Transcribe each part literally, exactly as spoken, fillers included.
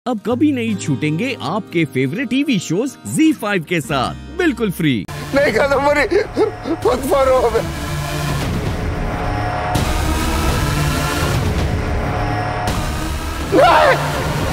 अब कभी नहीं छूटेंगे आपके favourite TV shows Zee five के साथ बिल्कुल फ्री। नहीं कादंबरी, खुद फॉलो हमें। नहीं!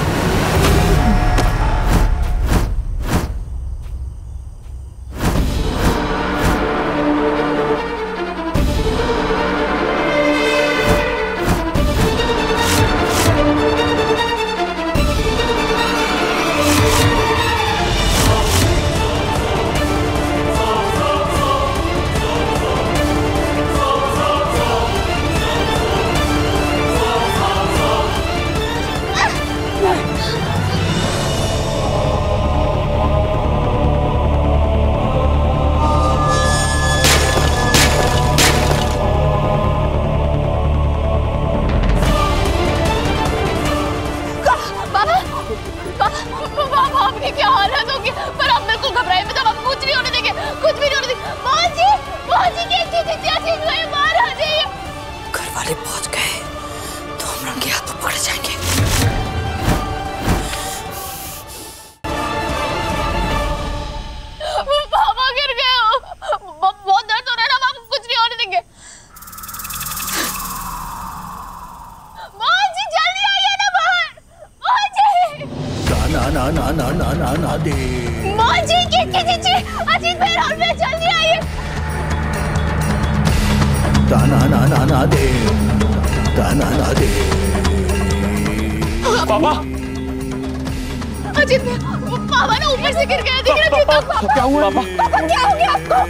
पहुंच गए तो हम रंगे हाथों पकड़ जाएंगे। पापा गिर गए हो, बहुत दर्द हो रहा है ना, आपको कुछ नहीं होने देंगे। माँ जी जल्दी आइए ना बाहर, माँ जी। ना ना ना ना ना ना ना दे। माँ जी किसकी चीची, अजीत भाई राहुल भाई जल्दी आइए। ना ना ना ना ना दे, ना ना ना दे। पापा, अजीत पापा ना ऊपर से गिर गए, दिख रहा है पापा। क्या हुआ पापा? पापा क्या हो गया आपको?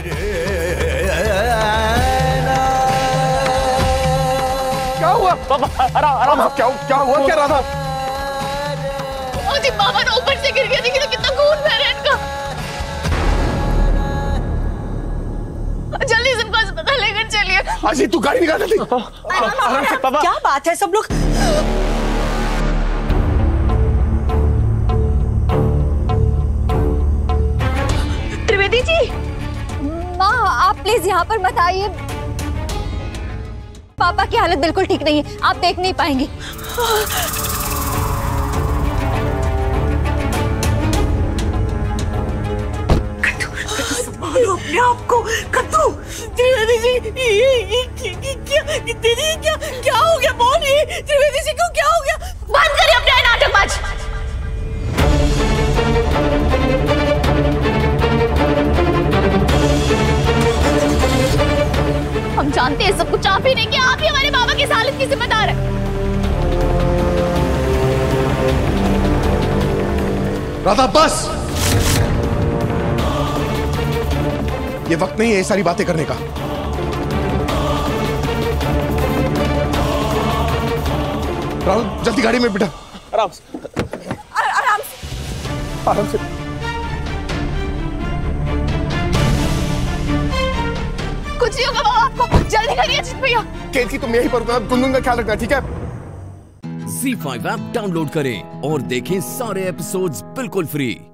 क्या हुआ पापा? आराम आराम। क्या क्या हुआ? क्या रहा था? अजीत पापा ना ऊपर से गिर गया, दिख रहा है कितना खून बह रहा है इनका। जल्दी सबको अस्पताल लेकर चलिए। अजीत तू गाड़ी निकाल दे। आराम से पापा। क्या बात है सब लोग? त्रिवेदी जी, माँ आप प्लीज यहाँ पर मत आइए, पापा की हालत बिल्कुल ठीक नहीं है, आप देख नहीं पाएंगे। संभालो अपने आप को। कद्दू, त्रिवेदी जी, ये ये क्या दीदी क्या क्या हो गया? बोल, ये त्रिवेदी जी को क्या हो गया? बंद करिए अपने नाटकबाज। हम जानते हैं सब कुछ आप ही नहीं किया, आप ही हमारे बाबा की इस हालत की जिम्मेदार है। राधा बस, ये वक्त नहीं है ये सारी बातें करने का। राहुल जल्दी गाड़ी में बिठा। आराम से, आराम से, आराम से। कुछ नहीं होगा बाबा आपको, जल्दी करिए अजीत भैया। केत की तुम यहीं पर उतना गुनगुन का ख्याल रखना, ठीक है? ज़ी फाइव ऐप डाउनलोड करें और देखें सारे एपिसोड्स बिल्कुल फ्री।